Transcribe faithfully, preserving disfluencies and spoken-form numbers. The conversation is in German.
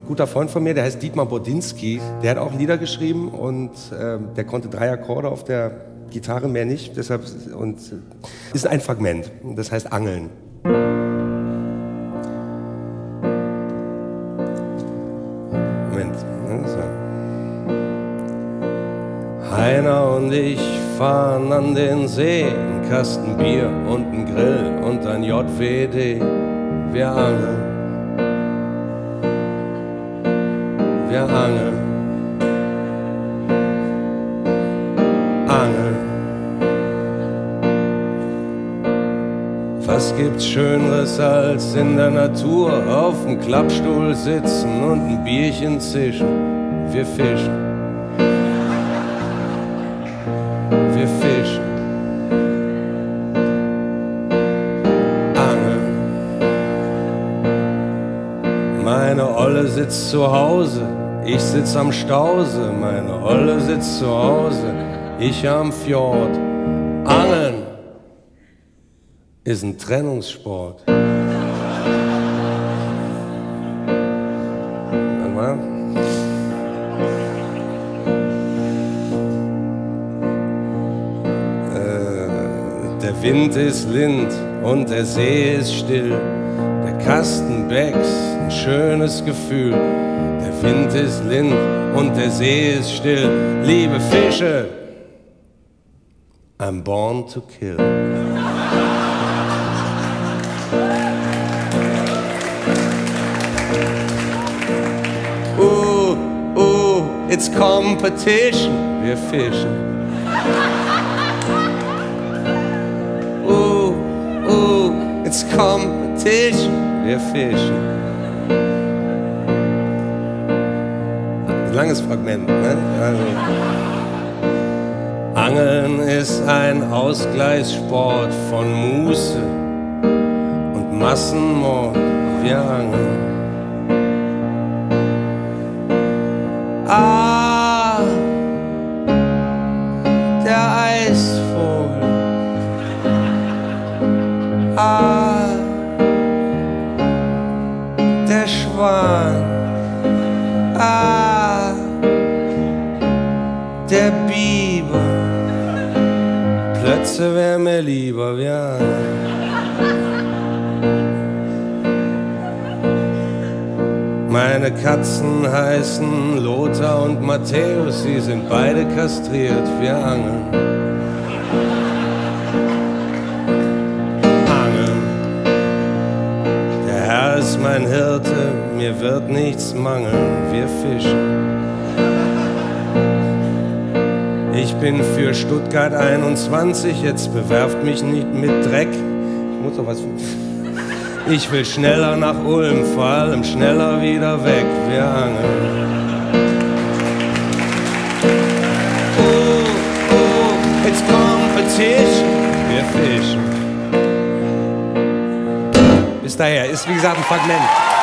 guter Freund von mir, der heißt Dietmar Bodinski. Der hat auch Lieder geschrieben und äh, der konnte drei Akkorde auf der Gitarre, mehr nicht. Deshalb und äh, ist ein Fragment. Das heißt Angeln. Moment. So. Heiner und ich fahren an den See, ein Kasten Bier und ein Grill und ein J W D. Wir angeln. Wir angeln. Angeln. Was gibt's Schöneres als in der Natur auf dem Klappstuhl sitzen und ein Bierchen zischen? Wir fischen. Wir fischen. Angeln. Meine Olle sitzt zu Hause, ich sitz am Stausee. Meine Olle sitzt zu Hause, ich am Fjord. Angeln ist ein Trennungssport. Warte mal. Der Wind ist lind und der See ist still. Der Kasten wächst, ein schönes Gefühl. Der Wind ist lind und der See ist still. Liebe Fische, I'm born to kill. Ooh, ooh, it's competition. Wir fischen. Ooh, ooh, it's competition. Wir fischen. Ein langes Fragment, ne? Also. Angeln ist ein Ausgleichssport von Muße und Massenmord. Wir angeln. Ah, der Eisvogel. Ah, der Schwan. Ah, der Biber. Plötze wär mir lieber, wir angeln. Meine Katzen heißen Lothar und Matthäus, sie sind beide kastriert, wir angeln. Angeln. Der Herr ist mein Hirte, mir wird nichts mangeln, wir fischen. Ich bin für Stuttgart einundzwanzig, jetzt bewerft mich nicht mit Dreck. Ich muss doch was... Ich will schneller nach Ulm, vor allem schneller wieder weg, wir angeln. Oh, oh, it's competition, wir fischen. Bis daher, ist wie gesagt ein Fragment.